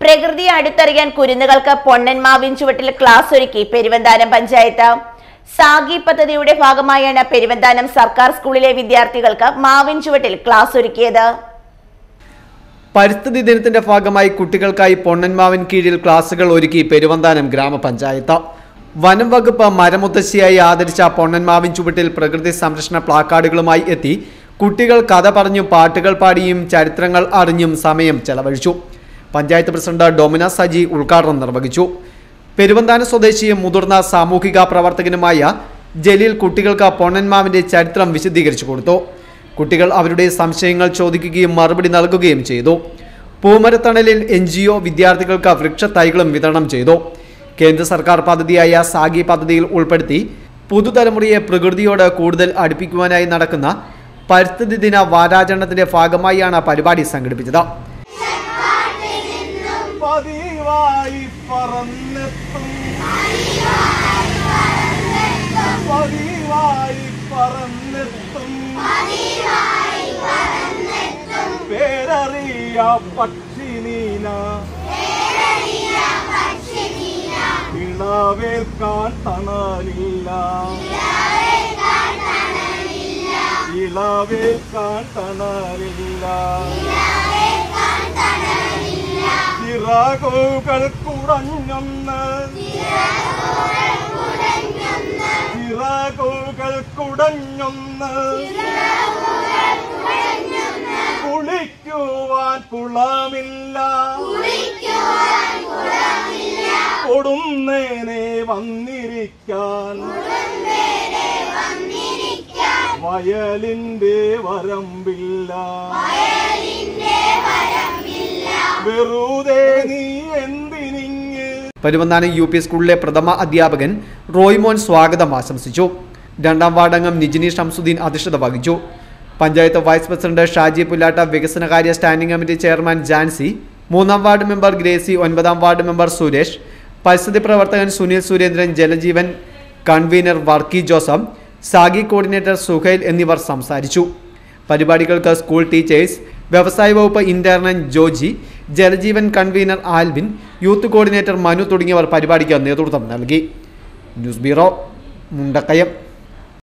പ്രകൃതിയെ അടുത്തറിയാൻ കുരുന്നുകൾക്ക് പൊന്നന്മാവിൻ ചുവട്ടിൽ ക്ലാസ് ഒരുക്കി പെരുവന്താനം പഞ്ചായത്ത്. സാഗി പദ്ധതിയുടെ ഭാഗമായാണ് പെരുവന്താനം സർക്കാർ സ്കൂളിലെ വിദ്യാർത്ഥികൾക്ക് മാവിൻ ചുവട്ടിൽ ക്ലാസ് ഒരുക്കിയത്. പരിസ്ഥിതി ദിനത്തിന്റെ ഭാഗമായി കുട്ടികൾക്കായി പൊന്നന്മാവിൻ കീഴിൽ ക്ലാസുകൾ ഒരുക്കി പെരുവന്താനം ഗ്രാമപഞ്ചായത്ത്. വനം വകുപ്പ് മരമുത്തശ്ശിയായി ആദരിച്ച പൊന്നന്മാവിൻ ചുവട്ടിൽ പ്രകൃതി സംരക്ഷണ പ്ലാക്കാർഡുകളുമായി എത്തി കുട്ടികൾ കഥ പറഞ്ഞും പാട്ടുകൾ പാടിയും ചരിത്രങ്ങൾ അറിഞ്ഞും സമയം ചെലവഴിച്ചു. പഞ്ചായത്ത് പ്രസിഡന്റ് ഡൊമിന സജി ഉദ്ഘാടനം നിർവഹിച്ചു. പെരുവന്താനം സ്വദേശിയും മുതിർന്ന സാമൂഹിക പ്രവർത്തകനുമായ ജലീൽ കുട്ടികൾക്ക് പൊന്നന്മാവിന്റെ ചരിത്രം വിശദീകരിച്ചു കൊടുത്തു. കുട്ടികൾ അവരുടെ സംശയങ്ങൾ ചോദിക്കുകയും മറുപടി നൽകുകയും ചെയ്തു. പൂമരത്തണലിൽ NGO വിദ്യാർത്ഥികൾക്ക് വൃക്ഷത്തൈകളും വിതരണം ചെയ്തു. കേന്ദ്ര സർക്കാർ പദ്ധതിയായ സാഗി പദ്ധതിയിൽ ഉൾപ്പെടുത്തി പുതുതലമുറയെ പ്രകൃതിയോട് കൂടുതൽ അടുപ്പിക്കുവാനായി നടക്കുന്ന പരിസ്ഥിതി ദിന വാരാചരണത്തിന്റെ ഭാഗമായാണ് പരിപാടി സംഘടിപ്പിച്ചത്. ചിറകുകൾ കുടഞ്ഞൊന്ന് കുളിക്കുവാൻ കുളമില്ല കൊടുന്നേനെ വന്നിരിക്കാൻ വയലിന്റെ വരമ്പില്ല വെറുതെ നീ എന്തിനിങ്ങ്. പെരുവന്താനം UP സ്കൂളിലെ പ്രഥമ അധ്യാപകൻ റോയ്മോൻ സ്വാഗതം ആശംസിച്ചു. രണ്ടാം വാർഡംഗം നിജിനി ഷംസുദ്ദീൻ അധ്യക്ഷത വഹിച്ചു. പഞ്ചായത്ത് വൈസ് പ്രസിഡന്റ് ഷാജി പുല്ലാട്ട, വികസനകാര്യ സ്റ്റാൻഡിംഗ് കമ്മിറ്റി ചെയർമാൻ ജാൻസി, 3ാം വാർഡ് മെമ്പർ ഗ്രേസി, 9ാം വാർഡ് മെമ്പർ സുരേഷ്, പരിസ്ഥിതി പ്രവർത്തകൻ Sunil Surendran, Jaljeevan convener Varkey Joseph, SAGY coordinator Suhail എന്നിവർ സംസാരിച്ചു. പരിപാടികൾക്ക് സ്കൂൾ ടീച്ചേഴ്സ്, വ്യവസായ വകുപ്പ് ഇന്റർനന്റ് Joji, Jaljeevan convener Alvin, youth coordinator Manu തുടങ്ങിയവർ പരിപാടിക്ക് നേതൃത്വം നൽകി. News bureau, Mundakayam.